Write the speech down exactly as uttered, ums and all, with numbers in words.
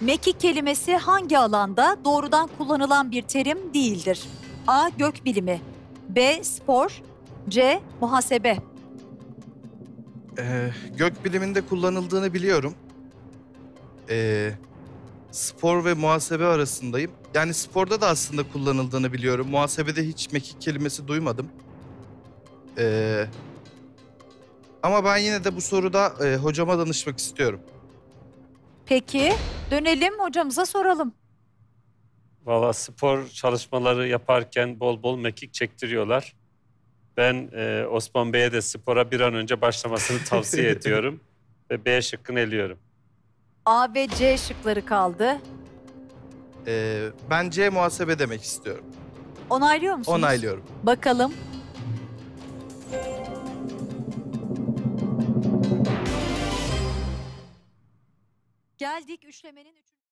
Mekik kelimesi hangi alanda doğrudan kullanılan bir terim değildir? A. Gökbilimi, B. Spor, C. Muhasebe. Ee, gök biliminde kullanıldığını biliyorum. Ee, spor ve muhasebe arasındayım. Yani sporda da aslında kullanıldığını biliyorum. Muhasebede hiç mekik kelimesi duymadım. Ee, ama ben yine de bu soruda e, hocama danışmak istiyorum. Peki, dönelim hocamıza soralım. Valla spor çalışmaları yaparken bol bol mekik çektiriyorlar. Ben e, Osman Bey'e de spora bir an önce başlamasını tavsiye ediyorum. Ve B şıkkını eliyorum. A ve C şıkları kaldı. Ee, ben C muhasebe demek istiyorum. Onaylıyor musunuz? Onaylıyorum. Bakalım. Geldik üçlemenin üçüncü...